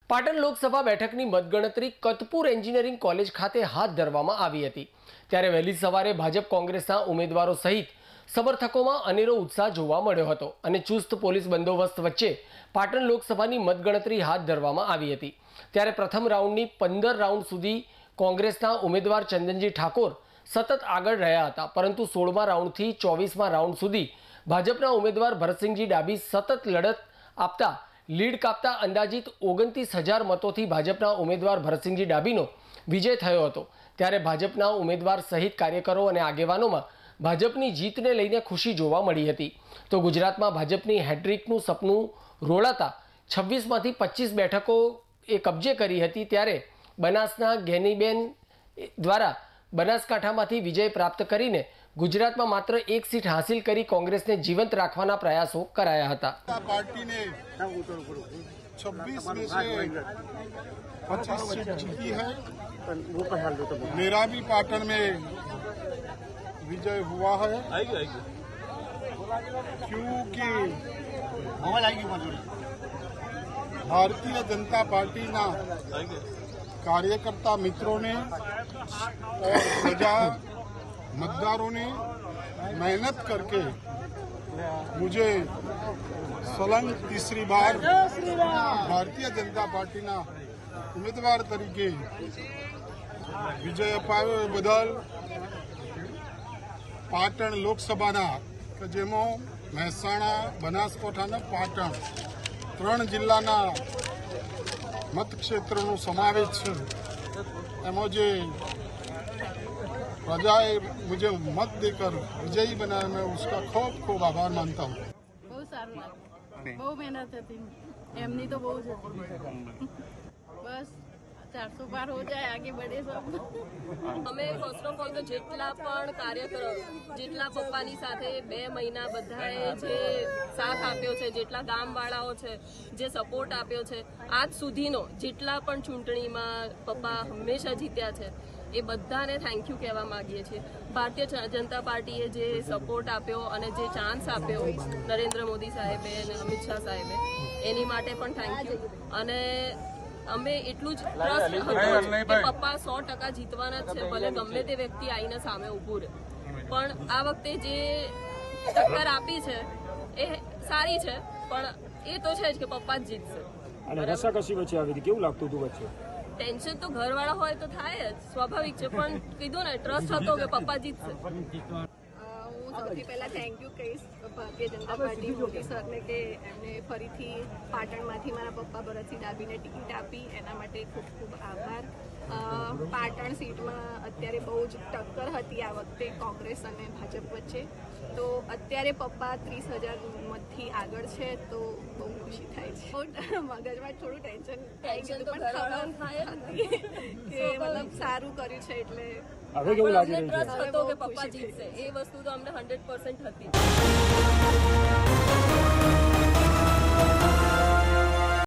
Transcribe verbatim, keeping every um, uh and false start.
પાટણ લોકસભા બેઠકની મતગણતરી Katpur engineering college ખાતે હાથ ધરવામાં આવી હતી। ત્યારે વહેલી સવારે ભાજપ કોંગ્રેસના ઉમેદવારો સહિત સમર્થકોમાં અનેરો ઉત્સાહ જોવા મળ્યો હતો અને ચુસ્ત પોલીસ બંદોબસ્ત વચ્ચે પાટણ લોકસભાની મતગણતરી હાથ ધરવામાં આવી હતી। ત્યારે પ્રથમ રાઉન્ડની પંદર રાઉન્ડ સુધી કોંગ્રેસના ઉમેદવાર ચંદનજી ઠાકોર સતત આગળ રહ્યા હતા, પરંતુ સોળમા રાઉન્ડથી ચોવીસમા રાઉન્ડ સુધી ભાજપના ઉમેદવાર ભરતસિંહજી ડાભી સતત લડત આપતા લીડ કાપતા અંદાજિત ઓગણત્રીસ હજાર મતોથી ભાજપના ઉમેદવાર ભરતસિંહજી ડાભીનો વિજય થયો હતો। ત્યારે ભાજપના ઉમેદવાર સહિત કાર્યકરો અને આગેવાનોમાં ભાજપની જીતને લઈને ખુશી જોવા મળી હતી। તો ગુજરાતમાં ભાજપની હેટ્રિકનું સપનું રોળાતા છવ્વીસમાંથી પચીસ બેઠકો એ કબજે કરી હતી। ત્યારે બનાસના ગેનીબેન દ્વારા બનાસકાંઠામાંથી વિજય પ્રાપ્ત કરીને ગુજરાતમાં માત્ર એક સીટ હાંસિલ કરી કોંગ્રેસને જીવંત રાખવાના પ્રયાસો કરાયા હતા। पार्टी ने छब्बीस में से पच्चीस सीट जीती है। मेरा भी पाटन में विजय हुआ है, क्योंकि भारतीय जनता पार्टी ना कार्यकर्ता मित्रों ने और प्रजा मतदारों ने मेहनत करके मुझे सलंग तीसरी बार भारतीय जनता पार्टी ना उम्मीदवार तरीके विजय अपाव्यो ए बदल पाटण लोकसभा के जेमो મહેસાણા બનાસકાંઠા અને પાટણ ત્રણ જિલ્લાના મતક્ષેત્રનો સમાવેશ છે। એમાં જે प्रजाए मुझे मत देकर विजयी बनाया, मैं उसका खूब खूब आभार मानता हूँ। बहुत सारू लगे, बहुत मेहनत थी एमनी तो बहुत बस चार सौ पार हो जाए, आगे बढ़े सब। અમે ફર્સ્ટ ઓફ ઓલ તો જેટલા પણ કાર્યકરો જેટલા પપ્પાની સાથે બે મહિના બધાએ જે સાથ આપ્યો છે, જેટલા ગામવાળાઓ છે જે સપોર્ટ આપ્યો છે, આજ સુધીનો જેટલા પણ ચૂંટણીમાં પપ્પા હંમેશા જીત્યા છે, એ બધાને થેન્ક યુ કહેવા માંગીએ છીએ। ભારતીય જનતા પાર્ટીએ જે સપોર્ટ આપ્યો અને જે ચાન્સ આપ્યો નરેન્દ્ર મોદી સાહેબે અને અમિત શાહ સાહેબે, એની માટે પણ થેન્ક યુ। અને અમે એટલું જ ટ્રસ્ટ હતું કે પપ્પા સો ટકા જીતવાના જ છે, ભલે ગમે તે વ્યક્તિ આવીને સામે ઊભું રહે। પણ આ વખતે જે ટક્કર આપી છે એ સારી છે, પણ એ તો છે જ કે પપ્પા જ જીતશે। અને રસાકસી વચ્ચે આવી હતી, કેવું લાગતું હતું વચ્ચે? ટેન્શન તો ઘરવાળા હોય તો થાય જ, સ્વાભાવિક છે, પણ કીધું ને ટ્રસ્ટ હતો કે પપ્પા જીતશે। હું સૌથી પહેલા થેન્ક યુ કહીશ ભારતીય જનતા પાર્ટી મોદી સરને કે એમને ફરીથી પાટણમાંથી મારા પપ્પા ભરતસિંહ ડાભીને ટિકિટ આપી, એના માટે ખૂબ ખૂબ આભાર। પાટણ સીટમાં અત્યારે બહુ જ ટક્કર હતી આ વખતે કોંગ્રેસ અને ભાજપ વચ્ચે, તો અત્યારે પપ્પા ત્રીસ હજાર મતથી આગળ છે, તો બહુ ખુશી થાય છે। મગજમાં થોડું ટેન્શન ટેન્શન તો ઘરવાળાને થાય જ કે મતલબ સારું કર્યું છે, એટલે હવે કેવું લાગી અમને રહ્યું છે? ટ્રસ્ટ હતો કે પપ્પા જીતશે, એ વસ્તુ તો અમને હંડ્રેડ પર્સન્ટ હતી।